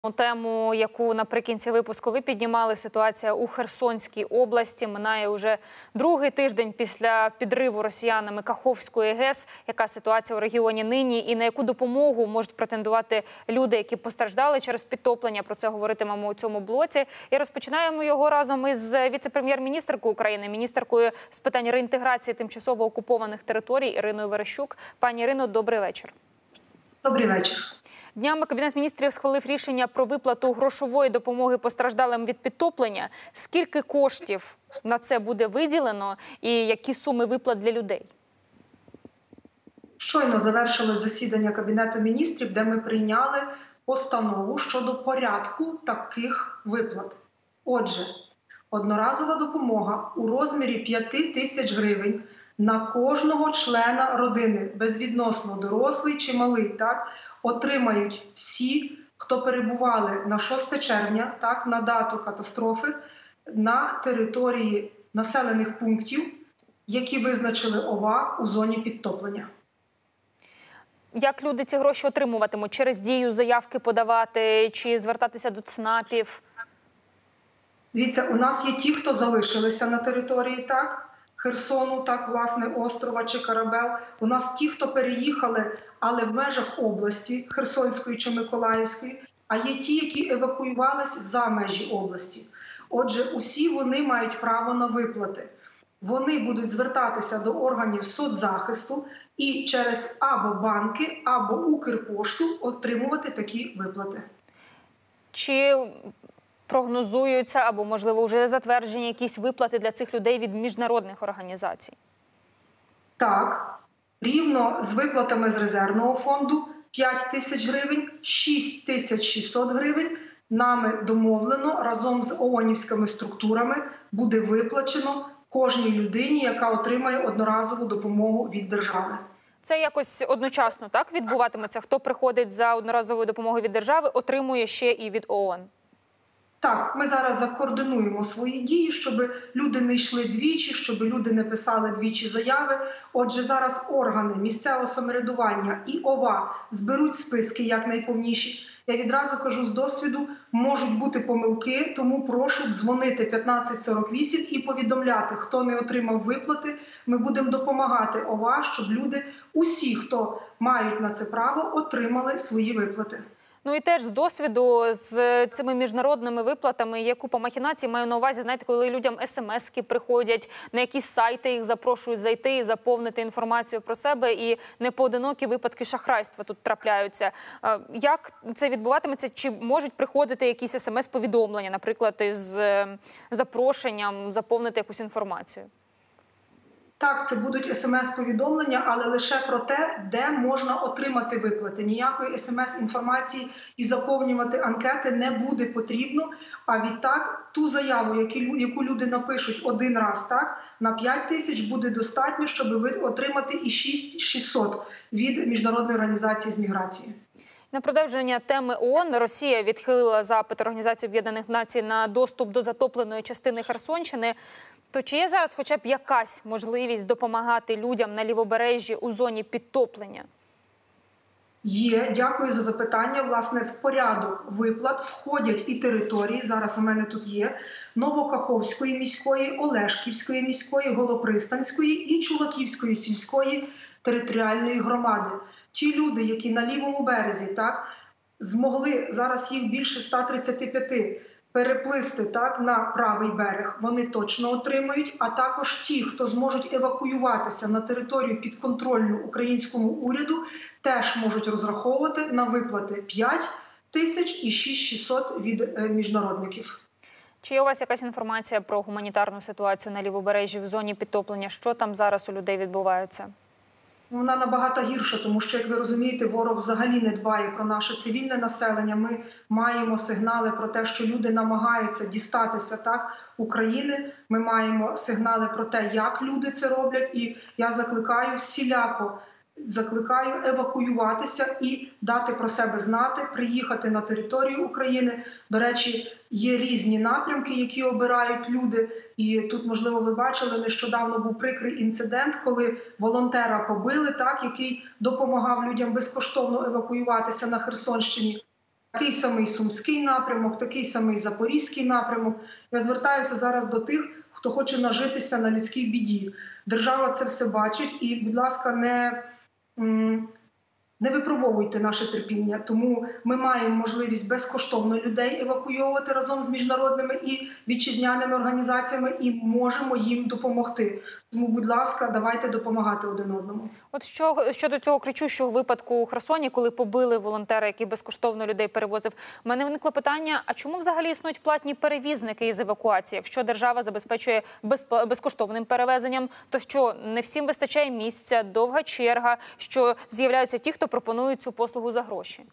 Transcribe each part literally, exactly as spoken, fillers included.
Тему, яку наприкінці випуску ви піднімали, ситуація у Херсонській області. Минає уже другий тиждень після підриву росіянами Каховської ГЕС. Яка ситуація у регіоні нині і на яку допомогу можуть претендувати люди, які постраждали через підтоплення? Про це говоритимемо у цьому блоці. І розпочинаємо його разом із віце-прем'єр-міністеркою України, міністеркою з питань реінтеграції тимчасово окупованих територій Іриною Верещук. Пані Ірино, добрий вечір. Добрий вечір. Днями Кабінет міністрів схвалив рішення про виплату грошової допомоги постраждалим від підтоплення. Скільки коштів на це буде виділено і які суми виплат для людей? Щойно завершилось засідання Кабінету міністрів, де ми прийняли постанову щодо порядку таких виплат. Отже, одноразова допомога у розмірі п'яти тисяч гривень на кожного члена родини, безвідносно дорослий чи малий, так, отримають всі, хто перебували на шосте червня, так, на дату катастрофи, на території населених пунктів, які визначили ОВА у зоні підтоплення. Як люди ці гроші отримуватимуть? Через дію заявки подавати чи звертатися до ЦНАПів? Дивіться, у нас є ті, хто залишилися на території, так, Херсону, так, власне, острова чи Карабел. У нас ті, хто переїхали, але в межах області, Херсонської чи Миколаївської, а є ті, які евакуювалися за межі області. Отже, усі вони мають право на виплати. Вони будуть звертатися до органів соцзахисту і через або банки, або Укрпошту отримувати такі виплати. Чи прогнозуються або, можливо, вже затверджені якісь виплати для цих людей від міжнародних організацій? Так, рівно з виплатами з резервного фонду п'ять тисяч гривень, шість тисяч шістсот гривень нами домовлено разом з ООНівськими структурами буде виплачено кожній людині, яка отримає одноразову допомогу від держави. Це якось одночасно, так, відбуватиметься? Хто приходить за одноразовою допомогою від держави, отримує ще і від ООН? Так, ми зараз закоординуємо свої дії, щоб люди не йшли двічі, щоб люди не писали двічі заяви. Отже, зараз органи місцевого самоврядування і ОВА зберуть списки якнайповніші. Я відразу кажу з досвіду, можуть бути помилки, тому прошу дзвонити п'ятнадцять сорок вісім і повідомляти, хто не отримав виплати. Ми будемо допомагати ОВА, щоб люди, усі, хто мають на це право, отримали свої виплати. Ну і теж з досвіду з цими міжнародними виплатами є купа махінацій. Маю на увазі, знаєте, коли людям смски приходять, на якісь сайти їх запрошують зайти і заповнити інформацію про себе, і непоодинокі випадки шахрайства тут трапляються. Як це відбуватиметься? Чи можуть приходити якісь смс-повідомлення, наприклад, із запрошенням заповнити якусь інформацію? Так, це будуть смс-повідомлення, але лише про те, де можна отримати виплати. Ніякої смс-інформації і заповнювати анкети не буде потрібно. А відтак, ту заяву, яку люди напишуть один раз, так, на п'ять тисяч буде достатньо, щоб отримати і шість тисяч шістсот від Міжнародної організації з міграції. На продовження теми ООН Росія відхилила запит Організації Об'єднаних Націй на доступ до затопленої частини Херсонщини. То чи є зараз хоча б якась можливість допомагати людям на Лівобережжі у зоні підтоплення? Є. Дякую за запитання. Власне, в порядок виплат входять і території, зараз у мене тут є, Новокаховської міської, Олешківської міської, Голопристанської і Чулаківської сільської територіальної громади. Ті люди, які на лівому березі, так, змогли, зараз їх більше ста тридцяти п'яти, переплисти, так, на правий берег, вони точно отримають, а також ті, хто зможуть евакуюватися на територію підконтрольну українському уряду, теж можуть розраховувати на виплати п'ять тисяч і шість тисяч шістсот від міжнародників. Чи є у вас якась інформація про гуманітарну ситуацію на Лівобережжі в зоні підтоплення? Що там зараз у людей відбувається? Вона набагато гірша, тому що, як ви розумієте, ворог взагалі не дбає про наше цивільне населення. Ми маємо сигнали про те, що люди намагаються дістатися, так, України. Ми маємо сигнали про те, як люди це роблять. І я закликаю всіляко, закликаю евакуюватися і дати про себе знати, приїхати на територію України. До речі, є різні напрямки, які обирають люди. І тут, можливо, ви бачили, нещодавно був прикрий інцидент, коли волонтера побили, так, який допомагав людям безкоштовно евакуюватися на Херсонщині. такий самий Сумський напрямок, такий самий Запорізький напрямок. Я звертаюся зараз до тих, хто хоче нажитися на людській біді. Держава це все бачить і, будь ласка, не, не випробовуйте наше терпіння. Тому ми маємо можливість безкоштовно людей евакуйовувати разом з міжнародними і вітчизняними організаціями і можемо їм допомогти. Тому, будь ласка, давайте допомагати один одному. От що щодо цього кричущого випадку у Херсоні, коли побили волонтера, який безкоштовно людей перевозив, у мене виникло питання, а чому взагалі існують платні перевізники із евакуації? Якщо держава забезпечує без, безкоштовним перевезенням, то що, не всім вистачає місця, довга черга, що з'являються ті, хто пропонують цю послугу за гроші?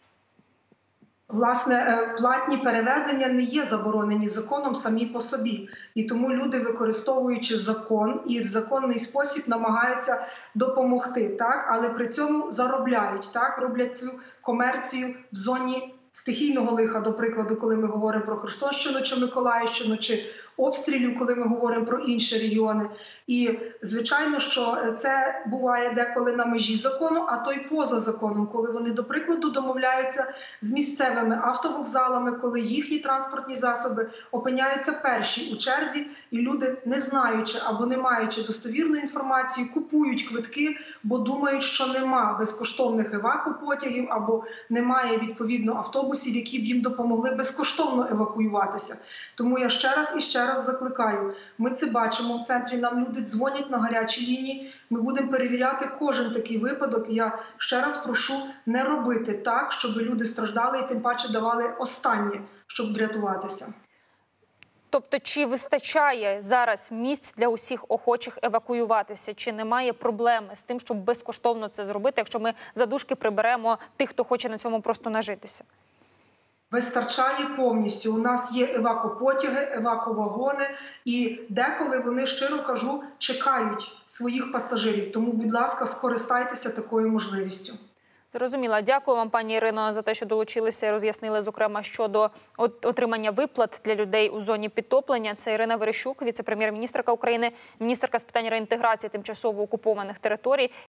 Власне, платні перевезення не є заборонені законом самі по собі. І тому люди, використовуючи закон і в законний спосіб намагаються допомогти, так? Але при цьому заробляють, так? Роблять цю комерцію в зоні стихійного лиха, до прикладу, коли ми говоримо про Херсонщину чи Миколаївщину, чи обстрілів, коли ми говоримо про інші регіони. І, звичайно, що це буває деколи на межі закону, а то й поза законом, коли вони, до прикладу, домовляються з місцевими автовокзалами, коли їхні транспортні засоби опиняються перші у черзі, і люди, не знаючи або не маючи достовірну інформацію, купують квитки, бо думають, що нема безкоштовних евакупотягів або немає, відповідно, автобусів, які б їм допомогли безкоштовно евакуюватися. Тому я ще раз і ще раз закликаю. Ми це бачимо в центрі, нам люди дзвонять на гарячі лінії, ми будемо перевіряти кожен такий випадок. Я ще раз прошу не робити так, щоб люди страждали і тим паче давали останнє, щоб врятуватися. Тобто, чи вистачає зараз місць для усіх охочих евакуюватися? Чи немає проблеми з тим, щоб безкоштовно це зробити, якщо ми задушки приберемо тих, хто хоче на цьому просто нажитися? Вистачає повністю. У нас є евакопотяги, еваковагони, і деколи вони, щиро кажу, чекають своїх пасажирів. Тому, будь ласка, скористайтеся такою можливістю. Зрозуміла. Дякую вам, пані Ірино, за те, що долучилися і роз'яснили, зокрема, щодо отримання виплат для людей у зоні підтоплення. Це Ірина Верещук, віце-прем'єр-міністерка України, міністерка з питань реінтеграції тимчасово окупованих територій.